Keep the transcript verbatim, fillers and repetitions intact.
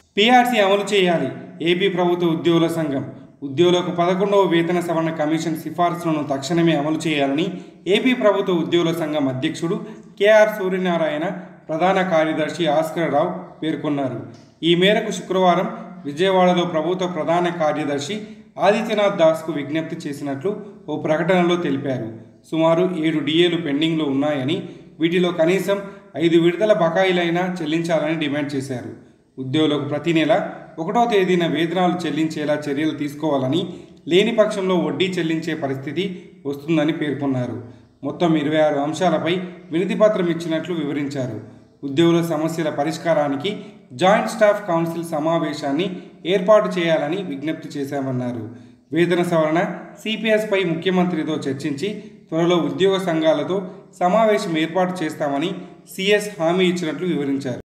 PRC అమలు చేయాలి. AP ప్రభుత్వ ఉద్యోగుల సంఘం ఉద్యోగులకు పదకొండవ వేతన సవరణ కమిషన్ సిఫార్సులను తక్షణమే అమలు చేయాలని ఏపీ ప్రభుత్వ ఉద్యోగుల సంఘం అధ్యక్షుడు కేఆర్ సూర్యనారాయణ, ప్రధాన కార్యదర్శి ఆస్కర్ రావు పేర్కొన్నారు. ఈ మేరకు శుక్రవారం విజయవాడలో ప్రభుత్వ ప్రధాన కార్యదర్శి ఆదిత్యనాథ్ దాస్కు విజ్ఞప్తి చేసినట్లు ఓ ప్రకటనలో తెలిపారు. సుమారు ఏడు డిఏలు పెండింగ్లో ఉన్నాయని, వీటిలో కనీసం ఐదు విడతల బకాయిలైనా చెల్లించాలని డిమాండ్ చేశారు. ఉద్యోగులకు ప్రతి నెల ఒకటో తేదీన వేతనాలు చెల్లించేలా చర్యలు తీసుకోవాలని, లేని పక్షంలో వడ్డీ చెల్లించే పరిస్థితి వస్తుందని పేర్కొన్నారు. మొత్తం ఇరవై ఆరు అంశాలపై వినతిపత్రం ఇచ్చినట్లు వివరించారు. ఉద్యోగుల సమస్యల పరిష్కారానికి జాయింట్ స్టాఫ్ కౌన్సిల్ సమావేశాన్ని ఏర్పాటు చేయాలని విజ్ఞప్తి చేశామన్నారు. వేతన సవరణ సిపిఎస్పై ముఖ్యమంత్రితో చర్చించి త్వరలో ఉద్యోగ సంఘాలతో సమావేశం ఏర్పాటు చేస్తామని సిఎస్ హామీ ఇచ్చినట్లు వివరించారు.